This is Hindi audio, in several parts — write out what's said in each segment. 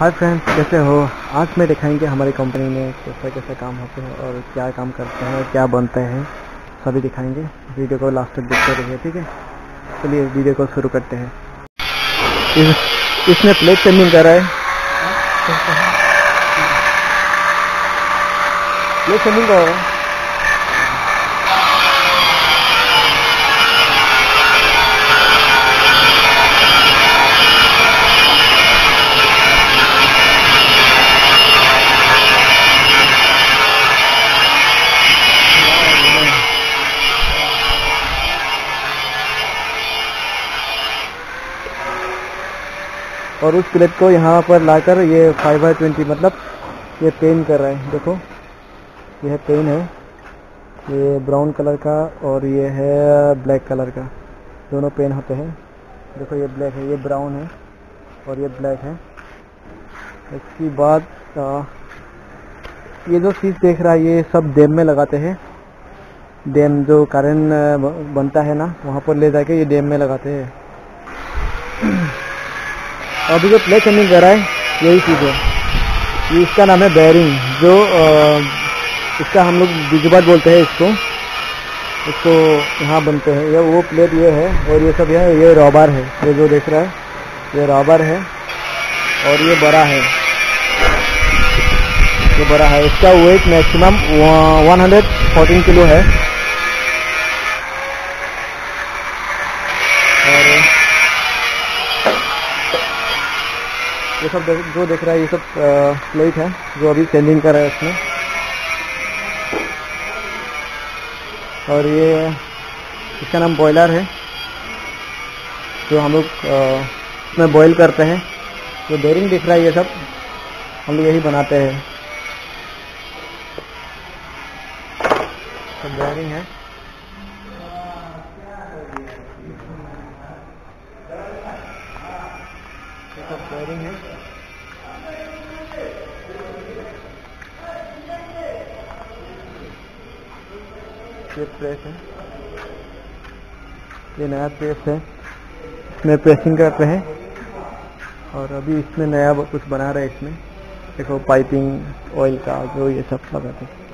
हाय फ्रेंड्स, कैसे हो। आज में दिखाएंगे हमारी कंपनी में कैसा कैसा काम होते हैं और क्या काम करते हैं, क्या बनते हैं, सभी दिखाएंगे। वीडियो को लास्ट तक देखते रहिए, ठीक है। चलिए वीडियो को शुरू करते हैं। इसमें प्लेट चेंजिंग कर रहा है, प्लेट चेंजिंग कर रहा है। और उस प्लेट को यहाँ पर लाकर ये 5/20 मतलब ये पेन कर रहा है। देखो यह पेन है, ये ब्राउन कलर का और ये है ब्लैक कलर का, दोनों पेन होते हैं। देखो ये ब्लैक है, ये ब्राउन है और ये ब्लैक है। इसके बाद ये जो चीज़ देख रहा है ये सब डैम में लगाते हैं। डैम जो कारण बनता है ना, वहाँ पर ले जाके ये डैम में लगाते हैं। अभी जो प्लेट चेंजिंग कर रहा है यही चीज़ है, ये इसका नाम है बेयरिंग। जो इसका हम लोग बिजबात बोलते हैं इसको यहाँ बनते हैं। ये वो प्लेट ये है और ये सब है, ये रबर है। ये जो देख रहा है ये रबर है और ये बड़ा है, ये बड़ा है। इसका वेट मैक्सिमम 114 किलो है। और ये सब जो देख रहा है ये सब प्लेट है जो अभी चेंजिंग कर रहा है इसमें। और ये इसका नाम बॉयलर है, जो हम लोग इसमें बॉयल करते हैं। जो बेयरिंग दिख रहा है ये सब हम लोग यही बनाते हैं। सब बेयरिंग है। ये सब बेयरिंग है। ये प्रेस है, ये नया प्रेस है, इसमें प्रेसिंग करते हैं। और अभी इसमें नया कुछ बना रहे हैं। इसमें देखो पाइपिंग ऑयल का जो ये सब लगाते हैं।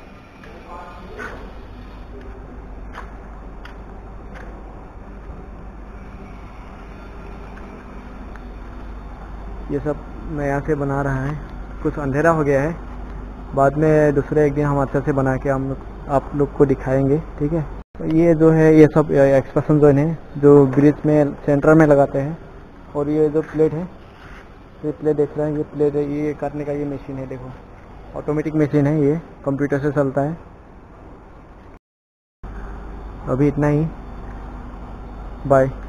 ये सब नया से बना रहा है। कुछ अंधेरा हो गया है, बाद में दूसरे एक दिन हम अच्छे से बना के हम लोग आप लोग को दिखाएंगे, ठीक है। ये जो है ये सब एक्सप्रेशन जोन है जो ब्रिज में सेंटर में लगाते हैं। और ये जो प्लेट है, ये प्लेट देख रहे हैं, ये प्लेट है, ये काटने का ये मशीन है। देखो ऑटोमेटिक मशीन है, ये कंप्यूटर से चलता है। अभी इतना ही, बाय।